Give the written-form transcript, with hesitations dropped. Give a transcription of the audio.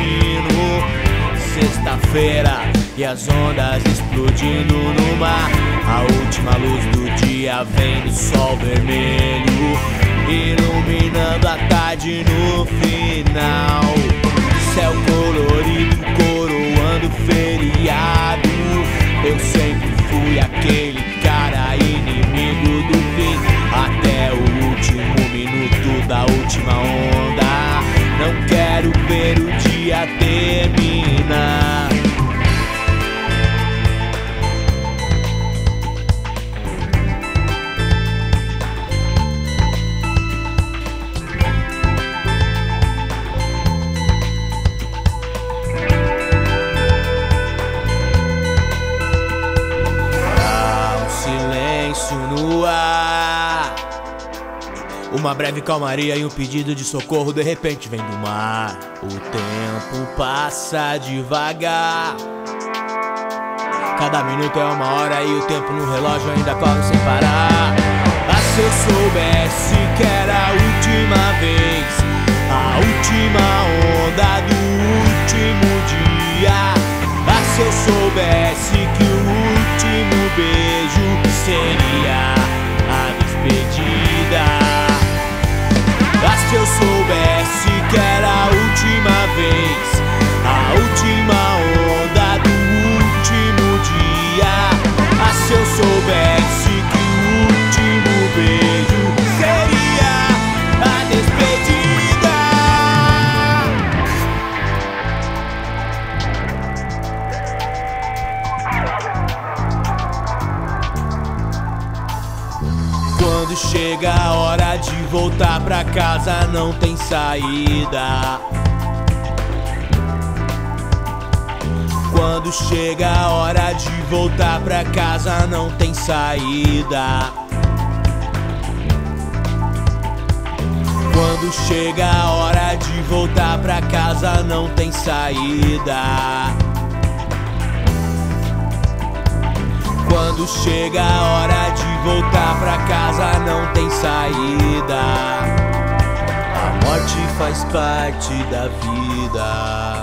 destino. Sexta-feira e as ondas explodindo no mar. A última luz do dia vem do sol vermelho, iluminando a tarde no final. Céu colorido coroando o feriado. Eu sempre fui aquele cara inimigo do fim, até o último minuto da última onda. Não quero ver o dia terminar. No ar, uma breve calmaria e um pedido de socorro de repente vem do mar. O tempo passa devagar, cada minuto é uma hora e o tempo no relógio ainda corre sem parar. Ah, se eu soubesse que era a última vez, a última onda do último dia. Ah, se eu soubesse que o último beijo seria a despedida. Ah, se eu soubesse que era a última vez, a última onda do último dia. Ah, se eu soubesse que o último beijo seria a despedida. Quando chega a hora de voltar pra casa, não tem saída. Quando chega a hora de voltar pra casa, não tem saída. Quando chega a hora de voltar pra casa, não tem saída. Quando chega a hora de voltar pra casa, não tem saída. A morte faz parte da vida.